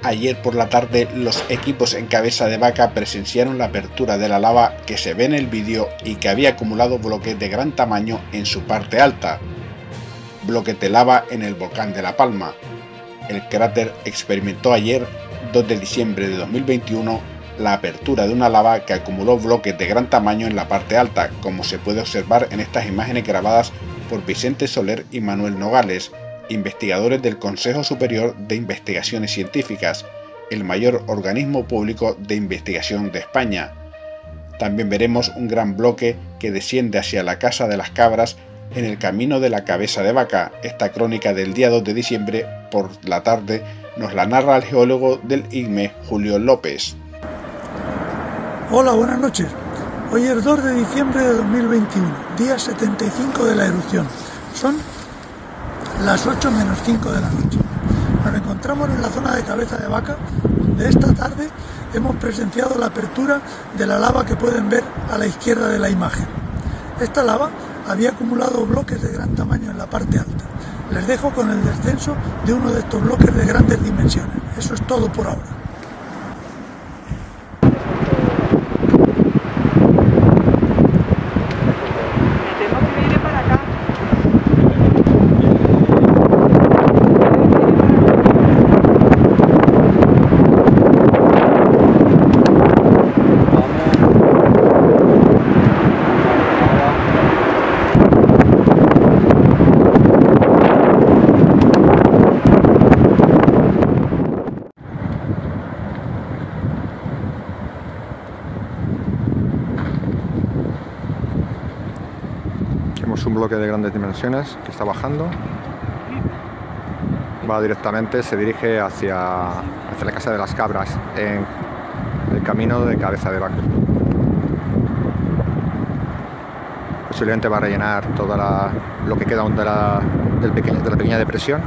Ayer por la tarde los equipos en Cabeza de Vaca presenciaron la apertura de la lava que se ve en el vídeo y que había acumulado bloques de gran tamaño en su parte alta. Bloques de lava en el volcán de La Palma. El cráter experimentó ayer, 2 de diciembre de 2021, la apertura de una lava que acumuló bloques de gran tamaño en la parte alta, como se puede observar en estas imágenes grabadas por Vicente Soler y Manuel Nogales, investigadores del Consejo Superior de Investigaciones Científicas, el mayor organismo público de investigación de España. También veremos un gran bloque que desciende hacia la Casa de las Cabras en el camino de la Cabeza de Vaca. Esta crónica del día 2 de diciembre por la tarde nos la narra el geólogo del IGME, Julio López. Hola, buenas noches. Hoy es 2 de diciembre de 2021, día 75 de la erupción. Son las 8 menos 5 de la noche. Nos encontramos en la zona de Cabeza de Vaca, donde esta tarde hemos presenciado la apertura de la lava que pueden ver a la izquierda de la imagen. Esta lava había acumulado bloques de gran tamaño en la parte alta. Les dejo con el descenso de uno de estos bloques de grandes dimensiones. Eso es todo por ahora. Vemos un bloque de grandes dimensiones que está bajando, va directamente, se dirige hacia la Casa de las Cabras en el camino de Cabeza de Vaca. Posiblemente va a rellenar lo que queda de la pequeña depresión,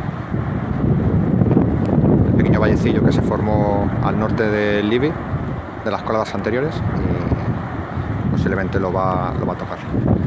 el pequeño vallecillo que se formó al norte del Ibi, de las coladas anteriores, y posiblemente lo va a tocar.